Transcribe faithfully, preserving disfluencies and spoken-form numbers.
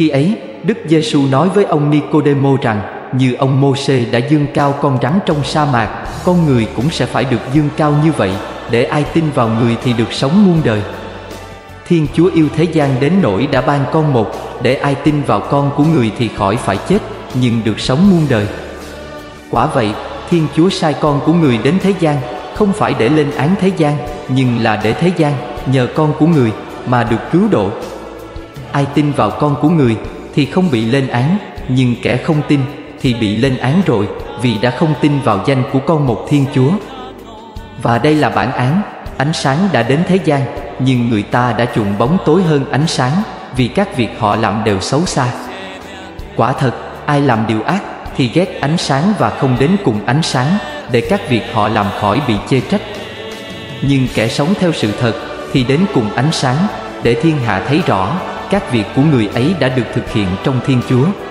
Khi ấy, Đức Giêsu nói với ông Nicôđêmô rằng, như ông Mô-sê đã dương cao con rắn trong sa mạc, con người cũng sẽ phải được dương cao như vậy, để ai tin vào người thì được sống muôn đời. Thiên Chúa yêu thế gian đến nỗi đã ban con một, để ai tin vào con của người thì khỏi phải chết, nhưng được sống muôn đời. Quả vậy, Thiên Chúa sai con của người đến thế gian, không phải để lên án thế gian, nhưng là để thế gian, nhờ con của người, mà được cứu độ. Ai tin vào con của người, thì không bị lên án, nhưng kẻ không tin, thì bị lên án rồi, vì đã không tin vào danh của con một Thiên Chúa. Và đây là bản án, ánh sáng đã đến thế gian, nhưng người ta đã chuộng bóng tối hơn ánh sáng, vì các việc họ làm đều xấu xa. Quả thật, ai làm điều ác, thì ghét ánh sáng và không đến cùng ánh sáng, để các việc họ làm khỏi bị chê trách. Nhưng kẻ sống theo sự thật, thì đến cùng ánh sáng, để thiên hạ thấy rõ, các việc của người ấy đã được thực hiện trong Thiên Chúa.